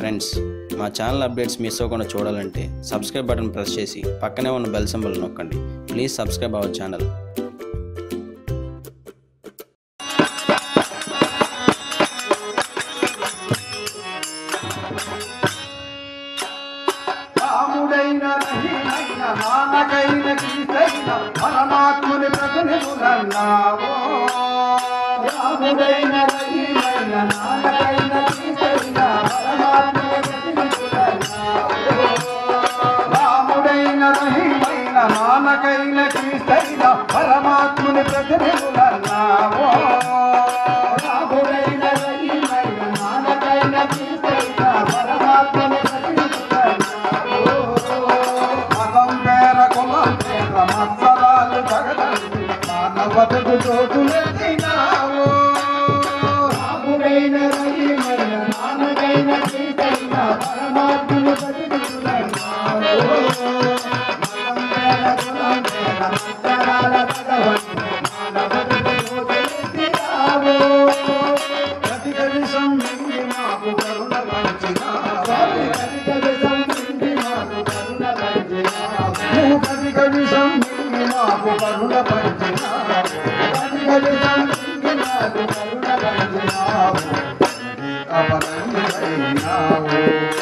Friends, మా channel updates miss అవ్వకుండా చూడాలంటే సబ్స్క్రైబ్ బటన్ ప్రెస్ చేసి పక్కనే ఉన్న బెల్ సింబల్ నొక్కండి. Please subscribe our channel. పరమాత్ముని ప్రతినిధులన్నావో రాముడైన రహీమైన నాన్నకైన క్రీస్తైన పరమాత్ముని ప్రతినిధులన్నావో రాముడైన రహీమైన నాన్నకైన క్రీస్తైన పరమాత్ముని ప్రతినిధులన్నావో రాముడైన రహీమైన నాన్నకైన క్రీస్తైన పరమాత్ముని ప్రతినిధులన్నావో మతం పేర కులం పేర మత్సరాలు జగదండి మానవతకు చోటులెత్తినావు రాముడైన రహీమైన నాన్నకైన క్రీస్తైన పరమాత్ముని ప్రతినిధులన్నావు మతం పేర కులం పేర మత్సరాల జగదండి మానవతకు చోటులెత్తినావు ప్రతి కవిసం నిండి మాకు కరుణ పంచినావు ప్రతి కవిసం నిండి మాకు కరుణ పంచినావు ప్రతి కవిసం నిండి మాకు కరుణ పంచినావు ప్రతి కవిసం నిండి మాకు కరుణ పంచినావు అపరంజివైనావు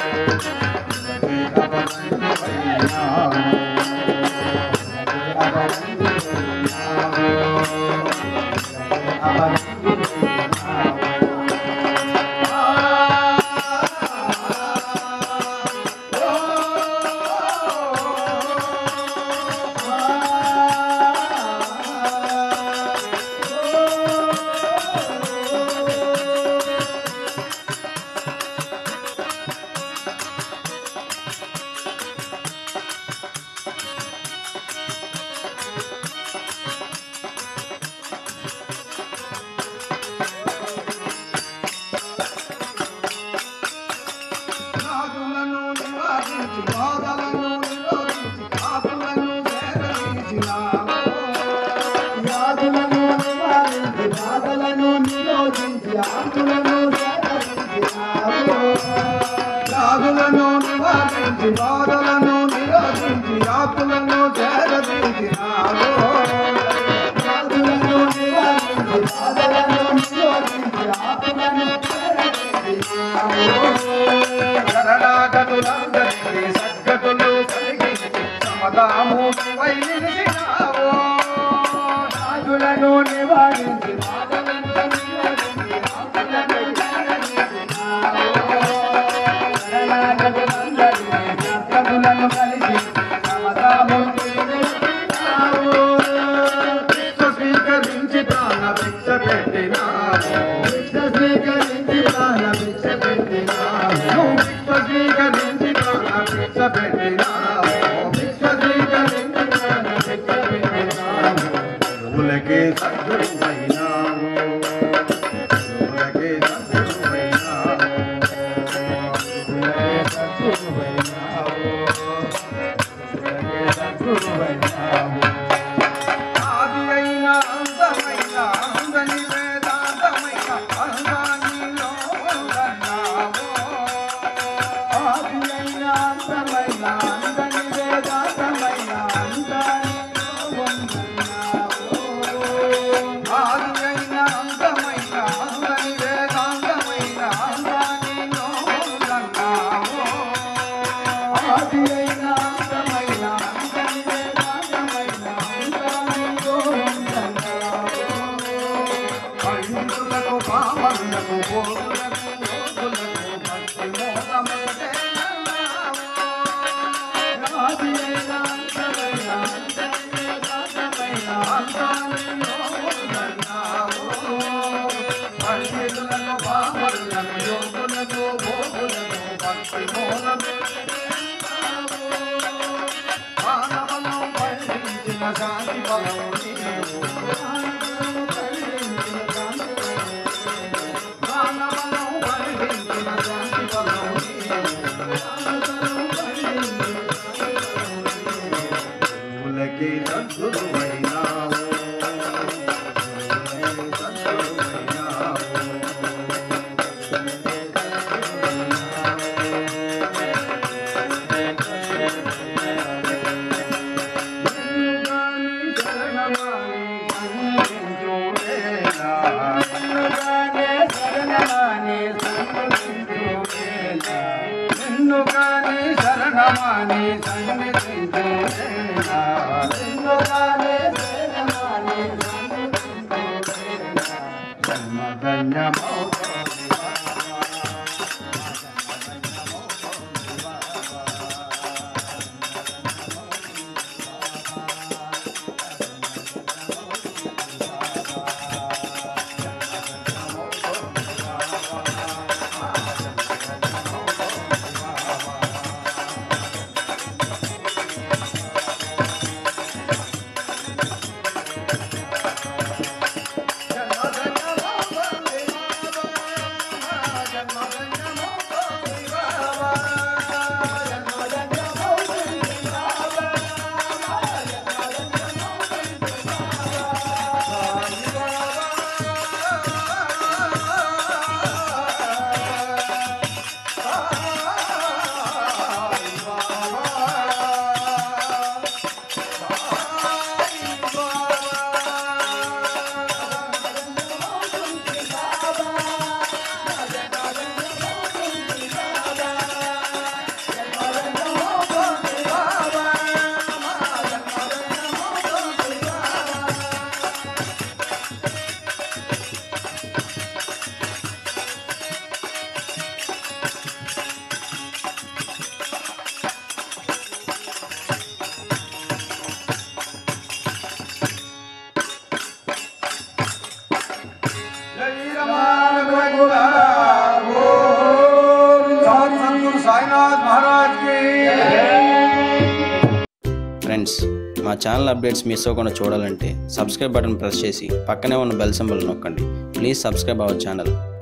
అపరంజివైనావు రాగులను నివారించి బాధలను నిరోధించి ఆకులను చేరదీసినావు రాగులను నివారించి బాధలను నిరోధించి ఆకులను చేరదీసినావు శరణాగతులందరికీ సద్గతులు కలిగించి సమతామూర్తివై నిలిచినావు రాగులను నివారించి బాధలను నిరోధించి ఆకులను శరణాగతులందరినీ కలిసి సమతామూర్తివై స్వీకరించి ప్రాణ భిక్ష పెట్టినావు స్వీకరించి ప్రాణ భిక్ష పెట్టినావు స్వీకరించి ప్రాణ భిక్ష పెట్టినావు స్వీకరించి ప్రాణ భిక్ష పెట్టినావు గురువులకే సద్గురువైనావు గురువులకే సద్గురువైనావు గురువులకే సద్గురువైనావు గురువులకే సద్గురువైనావు ఆది అయిన అందమైన అందని వేదాంతమైన అందానిలో ఉన్నావు ఆది అయిన అందమైన అందని వేదాంతమైన అందానిలో ఉన్నావు ఆది అయిన అందమైన అందని వేదాంతమైన అందానిలో ఉన్నావు ఆది అయిన అందమైన అందని వేదాంతమైన అందానిలో ఉన్నావు పండితులకు పామరులకు బోధులకు యోగులకు భక్తి మోహములెన్నావు ఆది అయిన అందమైన అందని వేదాంతమైన అందానిలో ఉన్నావు పండితులకు పామరులకు యోగులకు బోధులకు భక్తి మోహములెన్నావు మానవను పండించిన శాంతి బలం నీవు మానవను పండించిన శాంతి బలం గురువులకి సద్గురువైనావు సద్గురువైనావు साईनाथ महाराज की ఫ్రెండ్స్, మా ఛానల్ అప్డేట్స్ మిస్ అవ్వకుండా చూడాలంటే సబ్స్క్రైబ్ బటన్ ప్రెస్ చేసి పక్కనే ఉన్న బెల్ సింబల్ నొక్కండి. Please subscribe our channel.